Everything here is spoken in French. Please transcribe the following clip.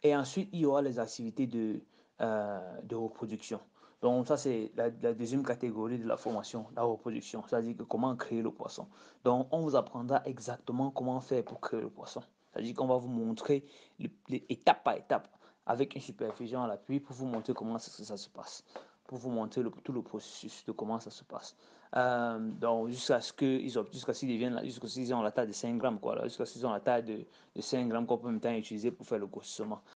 Et ensuite, il y aura les activités de reproduction. Donc, ça, c'est la deuxième catégorie de la formation, la reproduction. C'est-à-dire que comment créer le poisson. Donc, on vous apprendra exactement comment faire pour créer le poisson. C'est-à-dire qu'on va vous montrer étape par étape, avec une supervision à l'appui pour vous montrer comment ça se passe, pour vous montrer tout le processus de comment ça se passe. Donc, jusqu'à ce qu'ils deviennent, jusqu'à ce qu'ils ont la taille de 5 grammes, quoi, jusqu'à ce qu'ils ont la taille de 5 grammes qu'on peut même temps utiliser pour faire le grossissement.